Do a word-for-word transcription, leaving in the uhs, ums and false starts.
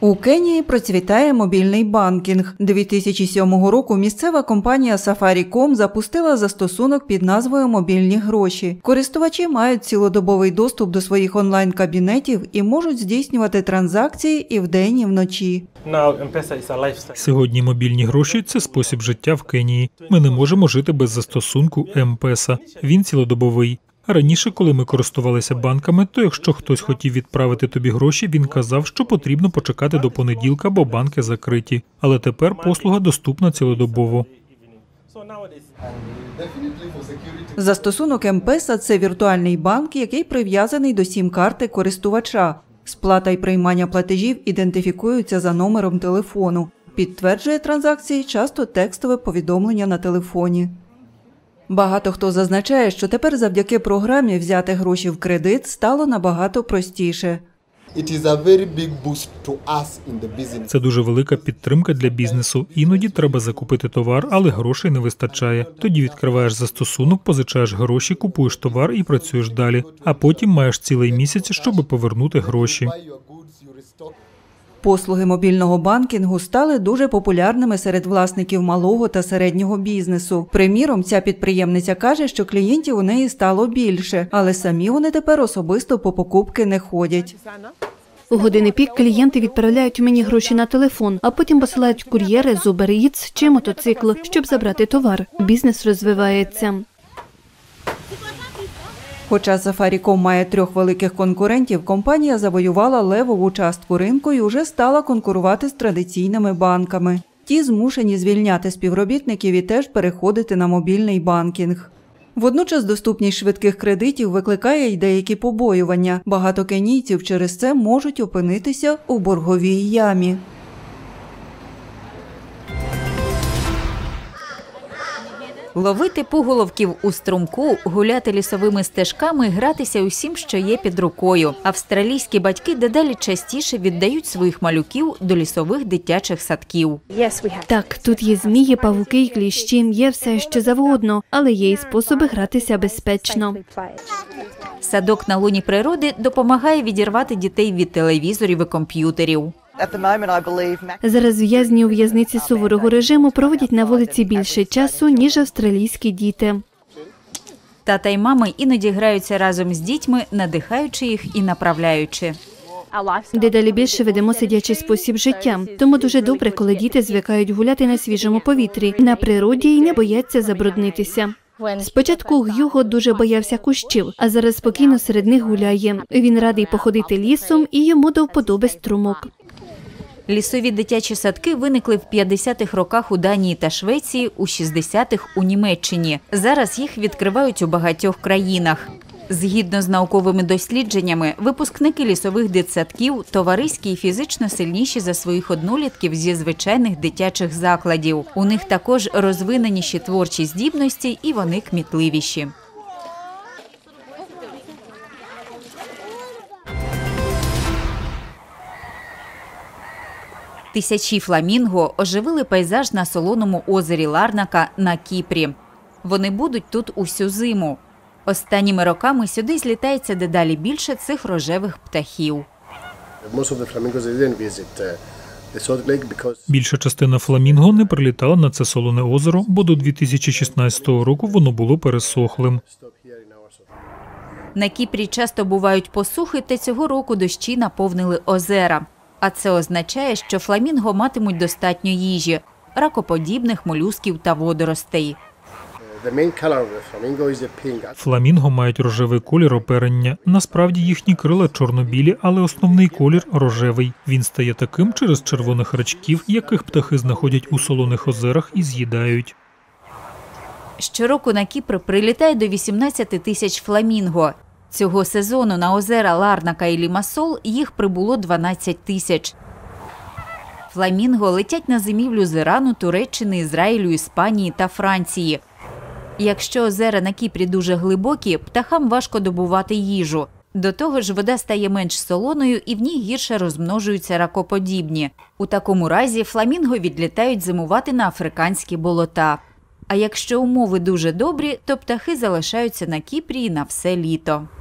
У Кенії процвітає мобільний банкінг. дві тисячі сьомого року місцева компанія Safaricom запустила застосунок під назвою «Мобільні гроші». Користувачі мають цілодобовий доступ до своїх онлайн-кабінетів і можуть здійснювати транзакції і вдень, і вночі. Сьогодні мобільні гроші – це спосіб життя в Кенії. Ми не можемо жити без застосунку М-Песа. Він цілодобовий. Раніше, коли ми користувалися банками, то якщо хтось хотів відправити тобі гроші, він казав, що потрібно почекати до понеділка, бо банки закриті. Але тепер послуга доступна цілодобово. Застосунок М-Песа – це віртуальний банк, який прив'язаний до сім-карти користувача. Сплата й приймання платежів ідентифікуються за номером телефону. Підтверджує транзакції часто текстове повідомлення на телефоні. Багато хто зазначає, що тепер завдяки програмі взяти гроші в кредит стало набагато простіше. Це дуже велика підтримка для бізнесу. Іноді треба закупити товар, але грошей не вистачає. Тоді відкриваєш застосунок, позичаєш гроші, купуєш товар і працюєш далі. А потім маєш цілий місяць, щоб повернути гроші. Послуги мобільного банкінгу стали дуже популярними серед власників малого та середнього бізнесу. Приміром, ця підприємниця каже, що клієнтів у неї стало більше, але самі вони тепер особисто по покупки не ходять. У години пік клієнти відправляють мені гроші на телефон, а потім посилають кур'єри з Uber Eats чи мотоцикл, щоб забрати товар. Бізнес розвивається. Хоча Safaricom має трьох великих конкурентів, компанія завоювала левову частку ринку і вже стала конкурувати з традиційними банками. Ті змушені звільняти співробітників і теж переходити на мобільний банкінг. Водночас доступність швидких кредитів викликає й деякі побоювання. Багато кенійців через це можуть опинитися у борговій ямі. Ловити пуголовків у струмку, гуляти лісовими стежками, гратися усім, що є під рукою. Австралійські батьки дедалі частіше віддають своїх малюків до лісових дитячих садків. Так, тут є змії, павуки й кліщі, є все, що завгодно, але є й способи гратися безпечно. Садок на луні природи допомагає відірвати дітей від телевізорів і комп'ютерів. Зараз в'язні у в'язниці суворого режиму проводять на вулиці більше часу, ніж австралійські діти. Тата й мами іноді граються разом з дітьми, надихаючи їх і направляючи. Дедалі більше ведемо сидячий спосіб життя, тому дуже добре, коли діти звикають гуляти на свіжому повітрі, на природі і не бояться забруднитися. Спочатку Г'юго дуже боявся кущів, а зараз спокійно серед них гуляє. Він радий походити лісом і йому до вподоби струмок. Лісові дитячі садки виникли в п'ятдесятих роках у Данії та Швеції, у шістдесятих – у Німеччині. Зараз їх відкривають у багатьох країнах. Згідно з науковими дослідженнями, випускники лісових дитсадків товариські і фізично сильніші за своїх однолітків зі звичайних дитячих закладів. У них також розвиненіші творчі здібності і вони кмітливіші. Тисячі фламінго оживили пейзаж на солоному озері Ларнака на Кіпрі. Вони будуть тут усю зиму. Останніми роками сюди злітається дедалі більше цих рожевих птахів. Більша частина фламінго не прилітала на це солоне озеро, бо до дві тисячі шістнадцятого року воно було пересохлим. На Кіпрі часто бувають посухи, та цього року дощі наповнили озера. А це означає, що фламінго матимуть достатньо їжі – ракоподібних, молюсків та водоростей. Фламінго мають рожевий колір оперення. Насправді їхні крила чорно-білі, але основний колір – рожевий. Він стає таким через червоних рачків, яких птахи знаходять у солоних озерах і з'їдають. Щороку на Кіпр прилітає до вісімнадцяти тисяч фламінго. Цього сезону на озера Ларнака і Лімасол їх прибуло дванадцять тисяч. Фламінго летять на зимівлю з Ірану, Туреччини, Ізраїлю, Іспанії та Франції. Якщо озера на Кіпрі дуже глибокі, птахам важко добувати їжу. До того ж, вода стає менш солоною і в ній гірше розмножуються ракоподібні. У такому разі фламінго відлітають зимувати на африканські болота. А якщо умови дуже добрі, то птахи залишаються на Кіпрі на все літо.